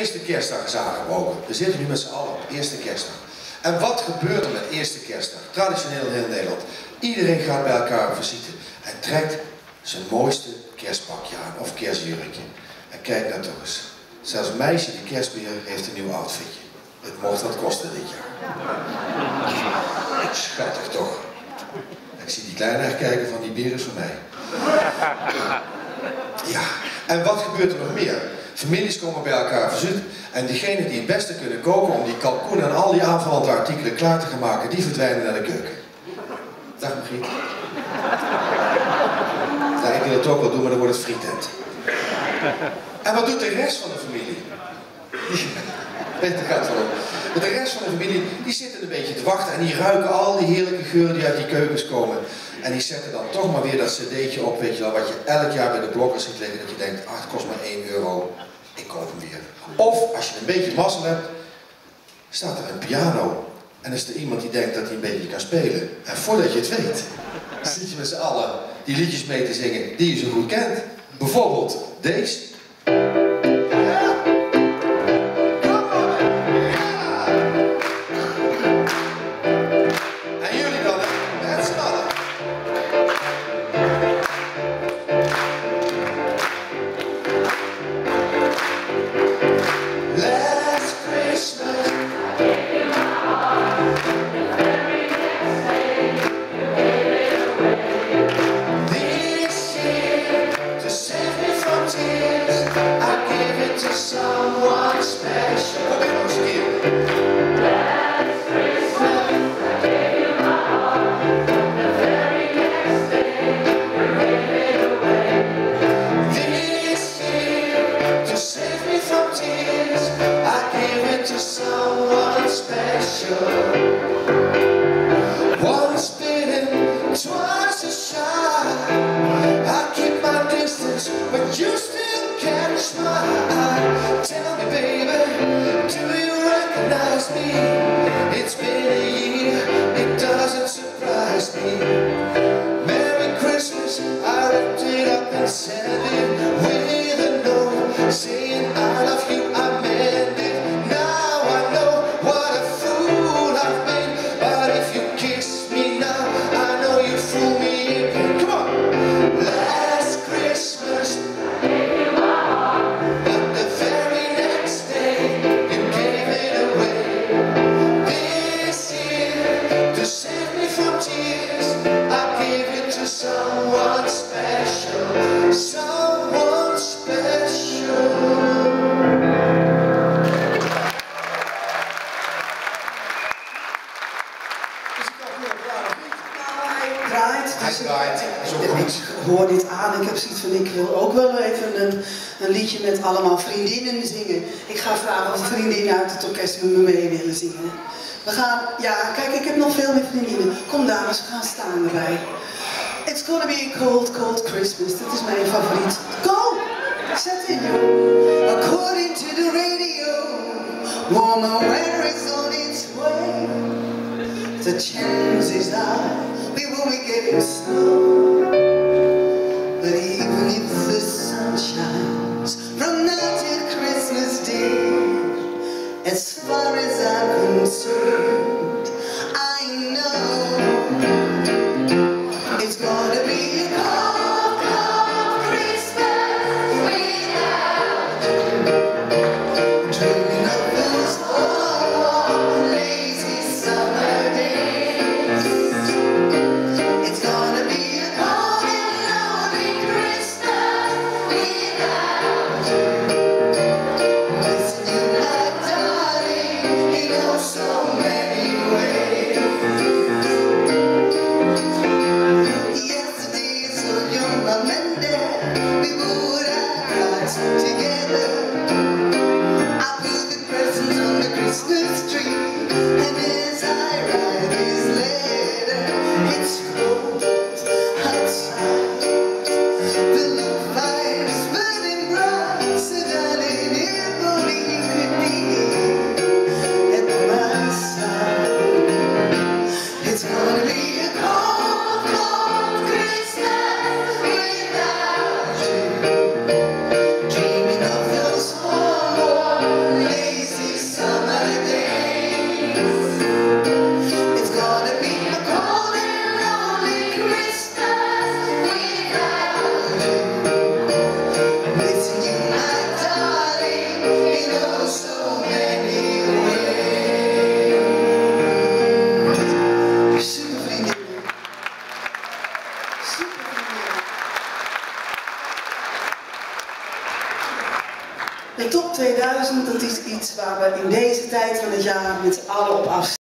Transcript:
eerste kerstdag is aangebroken. We zitten nu met z'n allen op eerste kerstdag. En wat gebeurt er met eerste kerstdag? Traditioneel in heel Nederland. Iedereen gaat bij elkaar op visite en trekt zijn mooiste kerstpakje aan of kerstjurkje. En kijk nou toch eens. Zelfs meisje die kerstbeer heeft een nieuw outfitje. Het mocht wat kosten dit jaar. Schattig toch? Ik zie die kleine echt kijken van die beer is voor mij. Ja, en wat gebeurt er nog meer? Families komen bij elkaar verzoeken en diegenen die het beste kunnen koken om die kalkoen en al die aanverwante artikelen klaar te gaan maken, die verdwijnen naar de keuken. Dag Margriet. Ja, ik wil het ook wel doen, maar dan wordt het frietent. En wat doet de rest van de familie? Daar gaat het om. De rest van de familie, die zitten een beetje te wachten en die ruiken al die heerlijke geuren die uit die keukens komen. En die zetten dan toch maar weer dat cd'tje op, weet je wel, wat je elk jaar bij de blokkers ziet liggen, dat je denkt, ah, het kost maar €1, ik koop hem weer. Of, als je een beetje mazzel hebt, staat er een piano. En is er iemand die denkt dat hij een beetje kan spelen. En voordat je het weet, zit je met z'n allen die liedjes mee te zingen die je zo goed kent. Bijvoorbeeld deze. Hoor dit aan, ik heb zoiets van, ik wil ook wel even een liedje met allemaal vriendinnen zingen. Ik ga vragen of de vriendinnen uit het orkest met me mee willen zingen. We gaan, ja, kijk, ik heb nog veel meer vriendinnen. Kom dames, we gaan staan erbij. It's gonna be a cold, cold Christmas. Dit is mijn favoriet. Go! Zet in, joh. According to the radio, warmer weather is on its way. The chances are we will be getting snow. But even if the sun shines from now till Christmas Day, as far as I'm concerned, I know it's gonna be a cold, cold Christmas without you. Dreaming of those warm, lazy summer days. De top 2000, dat is iets waar we in deze tijd van het jaar met z'n allen op afstaan.